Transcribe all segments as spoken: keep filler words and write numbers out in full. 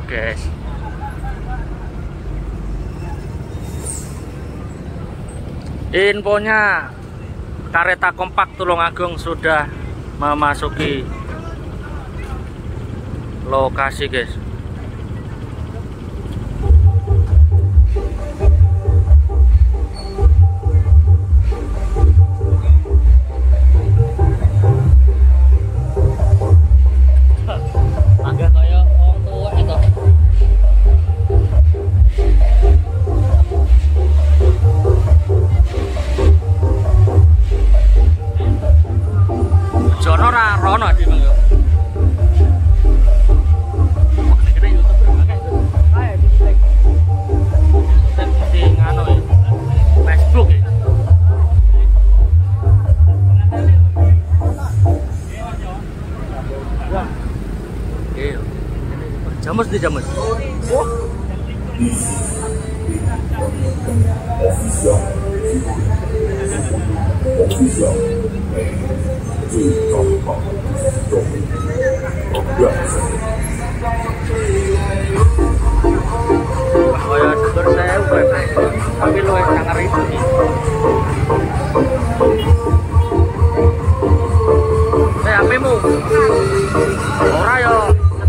guys. Infonya kereta kompak Tulungagung sudah memasuki lokasi guys. Jamus di jamus. Oh. Kaya seger saya udah tapi lu yang sangar itu nih. Saya H P-mu. Ora yo.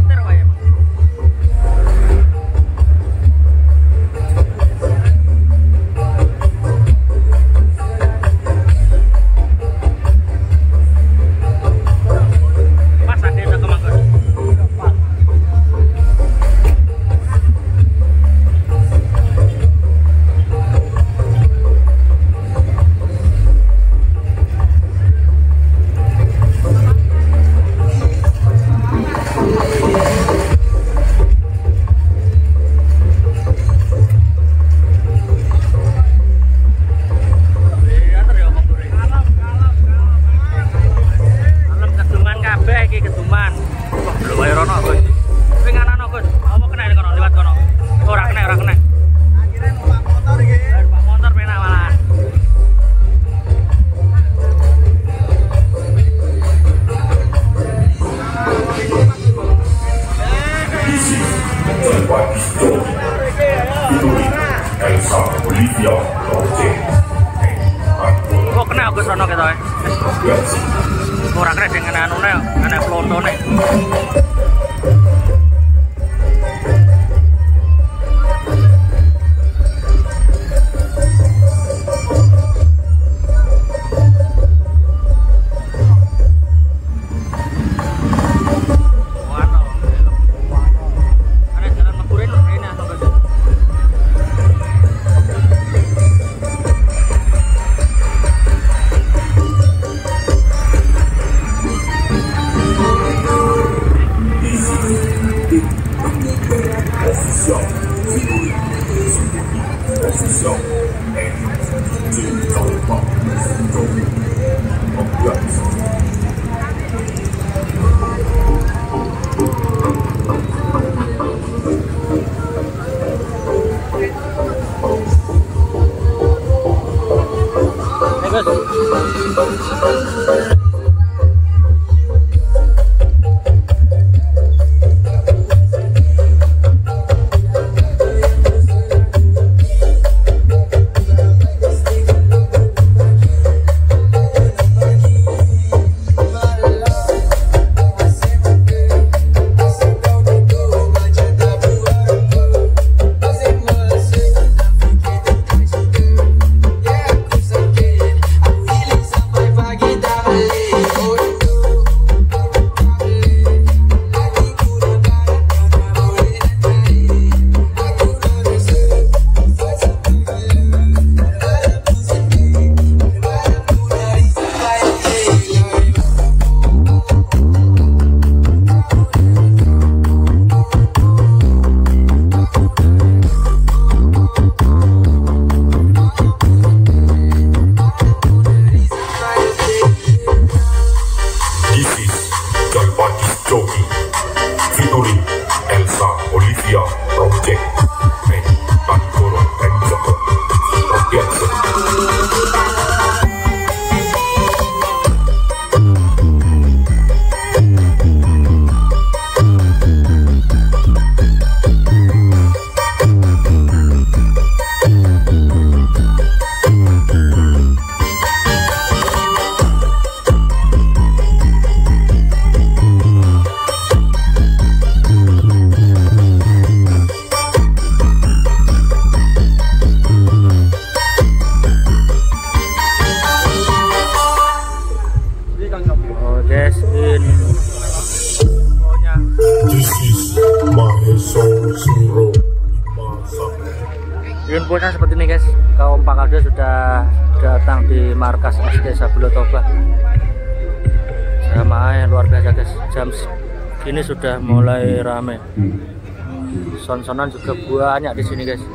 Kok kena aku sono kita ya? Ora kena dengan anune, ana plontone. guys, infonya. This is Maheso Suro Masak. Infonya seperti ini guys, Kompak Audio sudah datang di markas S D Sabulo Toba. Jamaah luar biasa guys, jam ini sudah mulai rame. Son-sonan juga banyak di sini guys.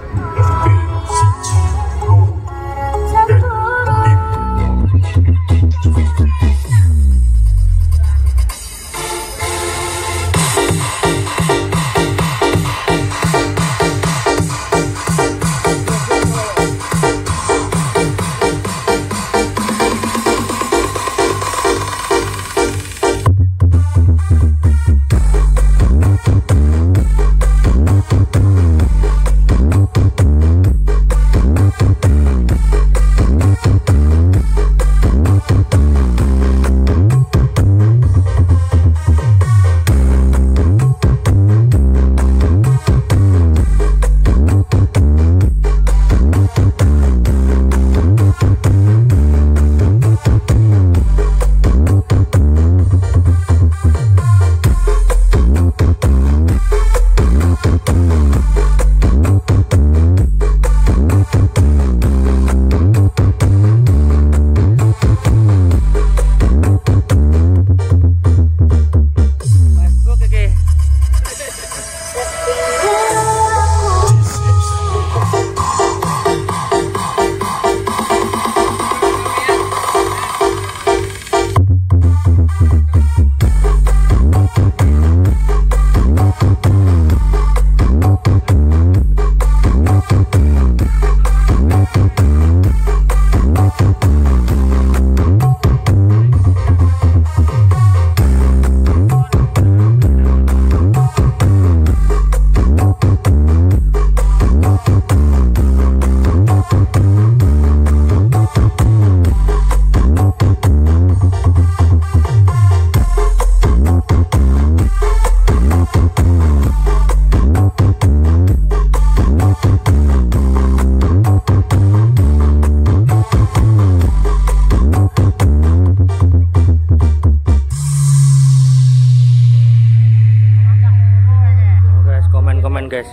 Guys,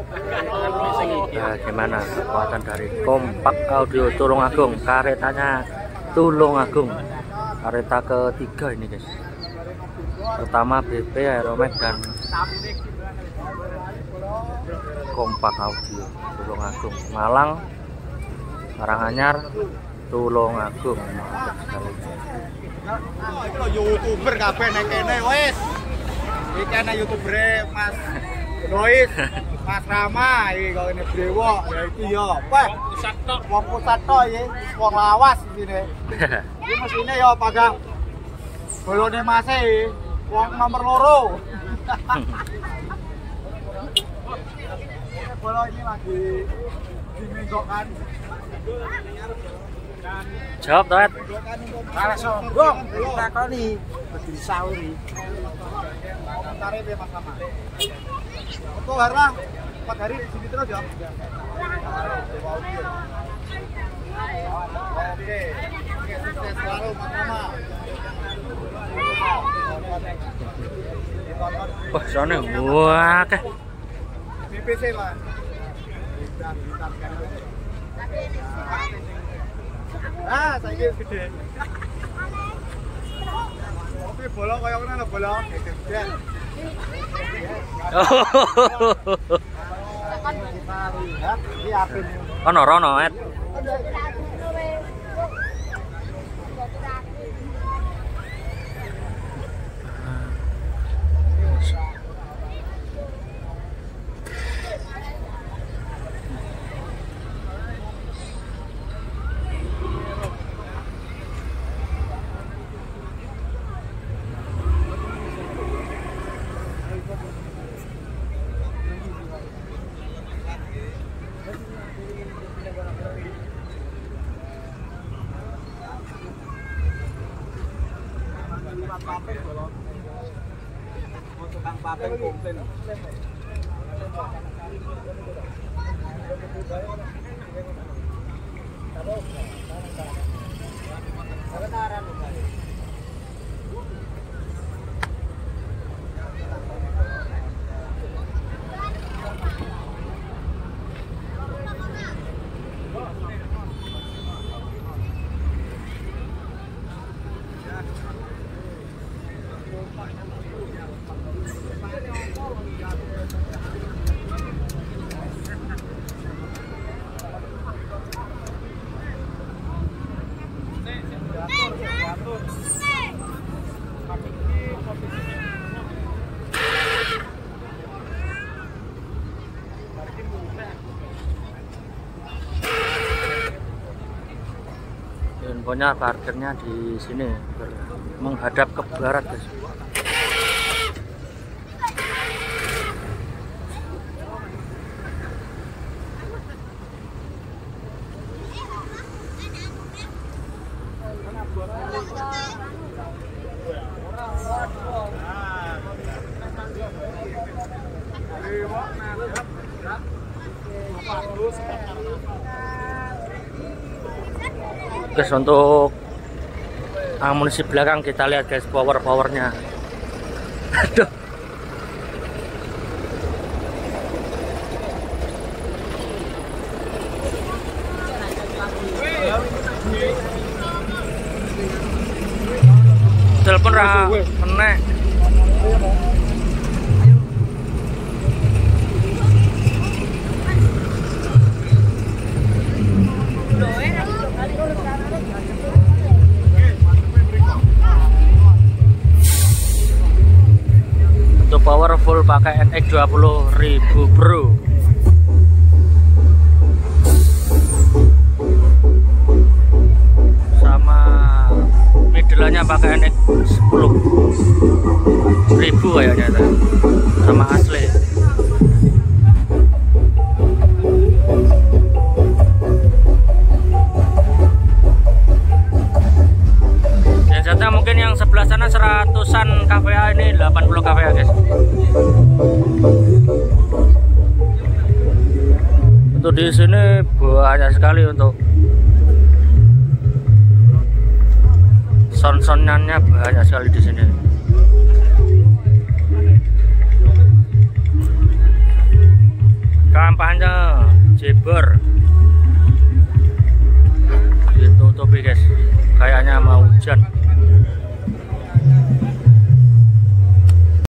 nah, gimana kekuatan dari Kompak Audio Tulungagung, karetanya Tulungagung, kareta ketiga ini guys. Pertama B P Aeromax dan Kompak Audio Tulungagung, Malang, Karanganyar, Tulungagung. Mantap sekali. YouTuber kabeh nek kene wis. Iki kene YouTuber Mas Rois, Mas Rama, iki kok ini brewok, ya iki ya. Wah, pusat tok, wong pusat tok iki, wong lawas isine. Iki mesine ya pagang bolone Mas e, wong nomor loro. Bola ini lagi dimenggokkan. Jawab, Toet. Ora sombong, takoni berdiri sauri. Komentare piye Mas Rama? Untuk karena empat hari di sini terus ya. Oke, oke, sukses selalu Mas Rama. Wah, sana wah teh. B P C Mas. Ah, saya gede. Oke, bola kayak mana bola? Gede. Ono rono et. Tukang papel komplain. Infonya parkirnya di sini menghadap ke barat guys. Guys, untuk amunisi belakang kita lihat guys, power powernya. Aduh. Telepon ra menek. Untuk powerful pakai N X dua puluh ribu bro. Sama middle-nya pakai N X sepuluh ribu kayaknya tuh. Sama asli. Jatah mungkin yang sebelah sana seratusan K V A, ini delapan puluh K V A guys. Untuk di sini banyak sekali untuk sound-soundannya, banyak sekali di sini. Kampanye Jebor ditutupi guys, kayaknya mau hujan.